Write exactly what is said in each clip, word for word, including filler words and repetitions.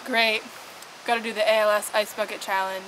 Great. Gotta do the A L S Ice Bucket challenge.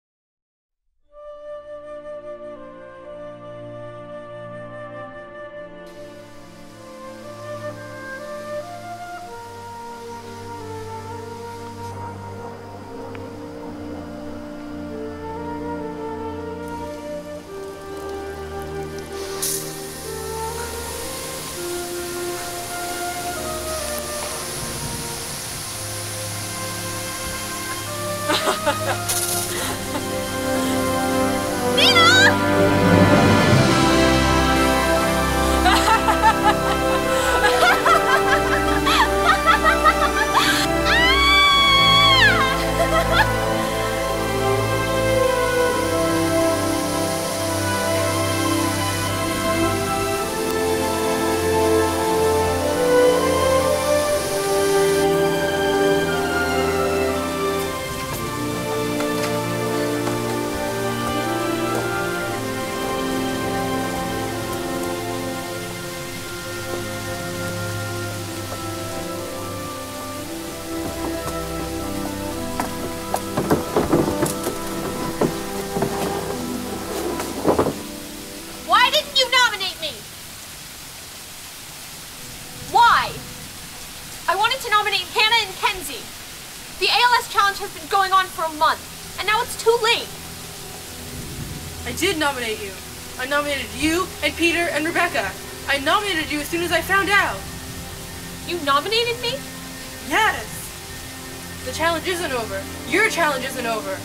To nominate Hannah and Kenzie. The A L S challenge has been going on for a month, and now it's too late. I did nominate you. I nominated you and Peter and Rebecca. I nominated you as soon as I found out. You nominated me? Yes. The challenge isn't over. Your challenge isn't over.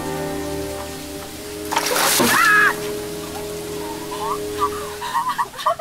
Ah!